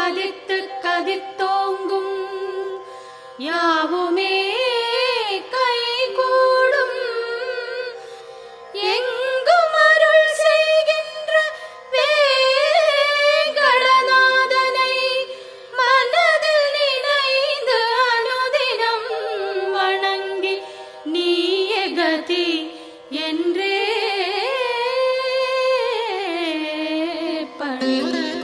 கதித்து கதித்தோங்கும் யாவுமே கைகூடும் எங்கும் அருள் செய்கின்ற வேங்கடநாதனை மனதில் நினைந்து அனுதினம் வணங்கி நீயே கதி என்றே பணி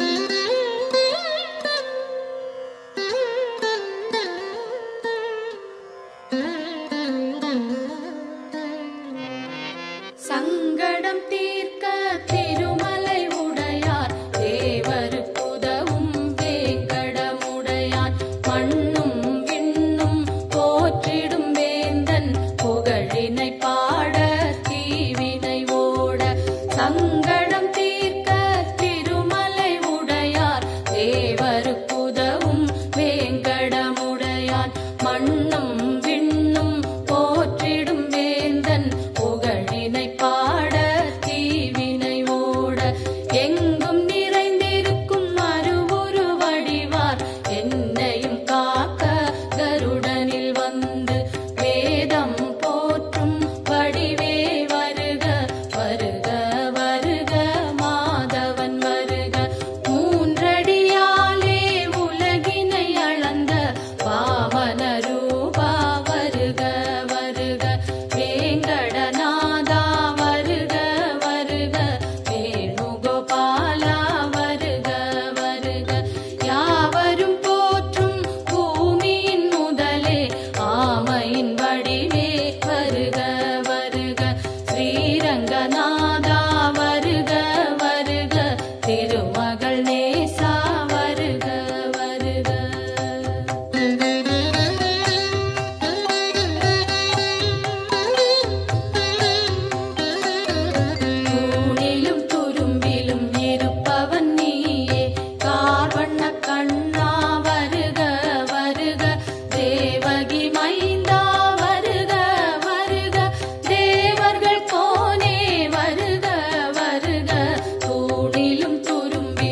சங்கடம் தீர்க்க திருமலை உடையார் தேவருக்குதவும் வேங்கடமுடையான் மண்ணும் விண்ணும் போற்றிடும் வேந்தன் புகழினை பாட தீவினை ஓட சங்கடம் தீர்க்க திருமலை உடையார் தேவருக்குதவும் வேங்கடமுடையான் மண்ணும் விண்ணும் போற்றிடும் வேந்தன் புகழினை பாட தீவினை ஓட எங்கும் நிறைந்திருக்கும் அருவுரு வடிவார் என்னையும் காக்க கருடனில் வந்து வேதம் போற்றும் வடிவே வருக வருக வருக மாதவன் வருக மூன்றடியாலே உலகினை அளந்த வாமன ரூபா வருக வருக வேங்கடநாதா வருக வருக வேணுகோபாலா வருக வருக யாவரும் போற்றும் பூமியின் முதலே ஆமையின் வடிவே வருக வருக ஸ்ரீரங்கநாதா வருக வருக திருமகள் நேசா வருக வருக தூணிலும் துரும்பிலும் இருப்பவன் நீயே கார்வண்ண கண்ணா வருக வருக தேவகி மைந்தா வருக வருக தேவர்கள் கோனே வருக வருக தூணிலும் துரும்பிலும்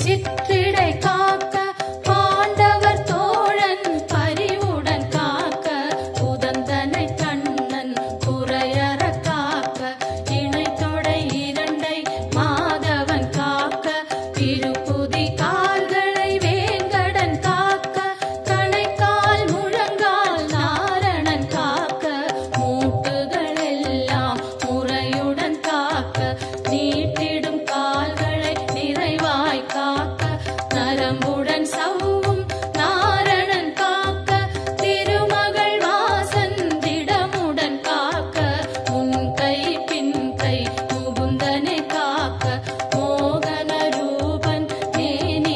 சிற்றிடை காக்க பாண்டவர் தோழன் பரிவுடன் காக்க உதந்தனை கண்ணன் குறையற காக்க இணை தொடை இரண்டை மாதவன் காக்க திருப்புதி கால்களை வேங்கடன் காக்க கணைக்கால் முழங்கால் நாரணன் காக்க மூட்டுகள் எல்லாம் முறையுடன் காக்க நீட்டிடும் கால்களை நிறைவாய் காக்க நரம்புடன் சவ்வும் நாரணன் காக்க திருமகள் வாசன் திடமுடன் காக்க முன் கை பின் கை முகுந்தனை காக்க மோகன ரூபன் மேனி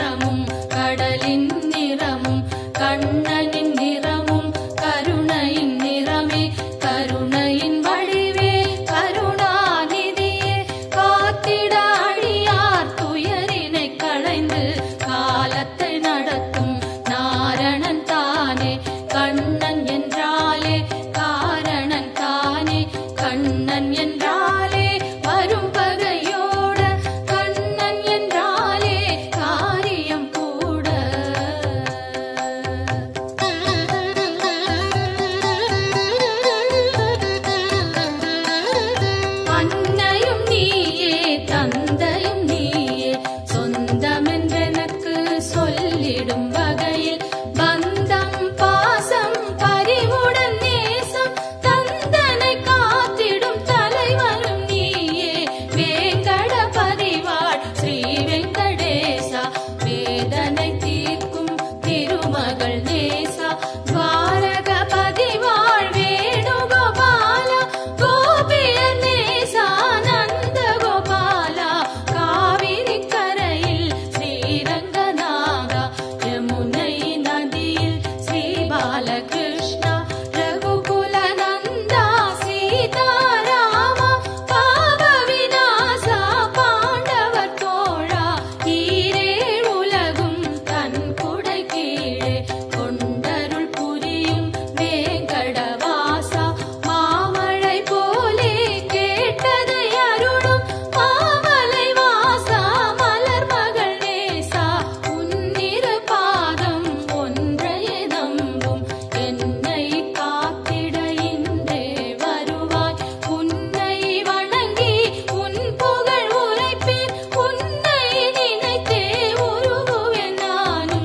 நிறமும் கடலின் நிறமும் கண்ணனின் நிறமும் கருணையின் நிறமே கருணையின் வடிவே கருணாநிதியே காத்திட அடியார் துயரினை களைந்து காலத்தை நடத்தும் நாரணன் தானே கண்ணன் என்றாலே காரணன் தானே கண்ணன் என்றாலே வரும் பகையோட கண்ணன் என்றாலே காரியம் கூட அன்னையும் நீயே தந்தையும் நீயே சொந்தமென்றெனக்கு சொல்லிடும் வகையில் பந்தம் பாசம் பரிவுடன் நேசம் தந்தனை காத்திடும் தலைவனும் நீயே வேங்கடபதிவாள் ஸ்ரீ வெங்கடேசா வேதனை தீர்க்கும் திருமகள் நேசா துவாரகபதிவாள் வேணுகோபாலா கோபிய நேசா நந்த கோபாலா காவிரி கரையில் ஸ்ரீரங்கநாதா யமுனை நதியில் ஸ்ரீ பாலகிருஷ்ணா ரகுகுல நந்தா சீதாராமா பாவ விநாசா பாண்டவர் தோழா ஈரேழ் உலகும் தன் குடை கீழே கொண்டருள் புரியும் வேங்கடவாசா மாமழை போலே கேட்டதை அருளும் மாமலை வாசா மலர் மகள் நேசா உன்னிரு பாதம் ஒன்றையே நம்பும் என்னை காத்திட இன்றே வருவாய் உன்னை வணங்கி உன் புகழ் உரைப்பேன் உன்னை நினைத்தே உருகுவேன் நானும்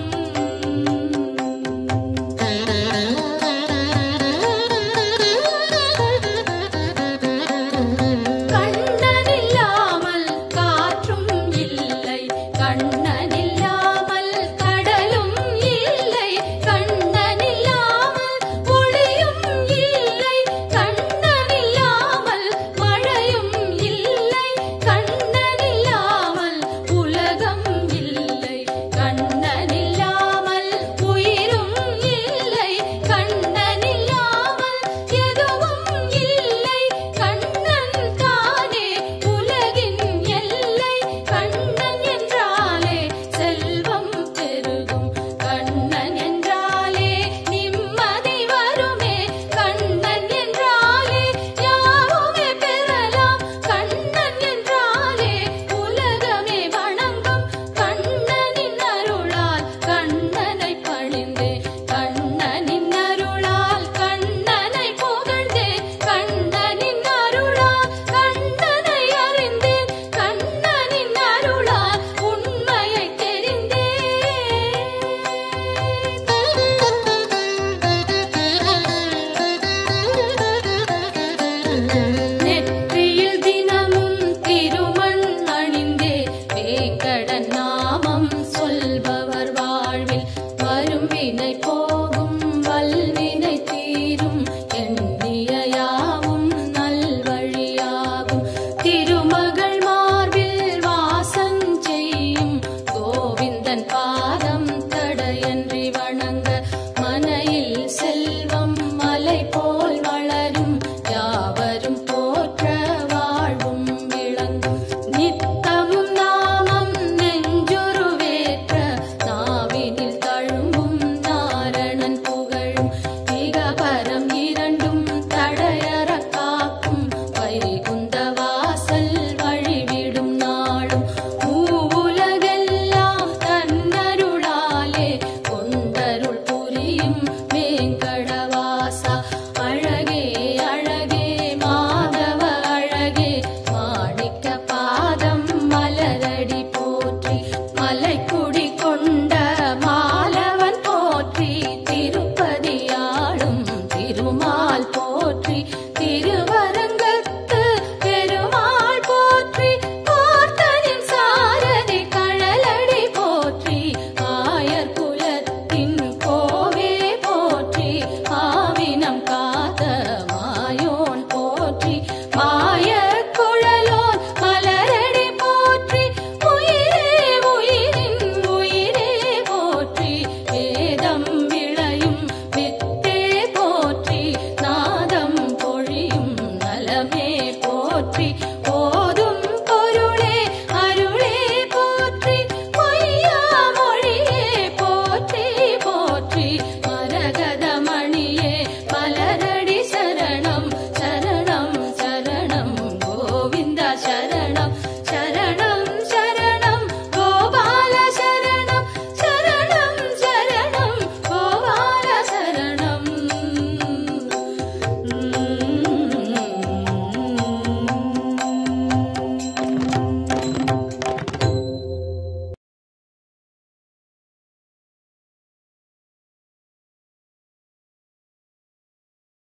கண்ணனில்லாமல் காற்றும் இல்லை கண்ணனில்லாமல் கடலும் இல்லை கண்ணனில்லாமல் ஒளியும் இல்லை கண்ணனில்லாமல் மழையும் இல்லை கண்ணனில்லாமல் உலகம் இல்லை கண்ணனில்லாமல் உயிரும் இல்லை கண்ணனில்லாமல் எதுவும் இல்லை கண்ணன் தானே உலகின் எல்லை கண்ணன் என்றாலே செல்வம் பெருகும் கண்ணன் என்றாலே நிம்மதி வருமே கண்ணன் என்றாலே யாவுமே பெறலாம் கண்ணன் என்றாலே உலகமே வணங்கும் கண்ணனின் அருளால் கண்ணனை பணிந்தே கண்ணனின் அருளால் கண்ணனை புகழ்ந்தே கண்ணனின் அருளால் கண்ணனை அறிந்தேன் கண்ணனின் அருளால் உண்மையை தெரிந்தேன் நெற்றியில் தினமும் திருமண் அணிந்தே வேங்கடன் நாமம் சொல்பவ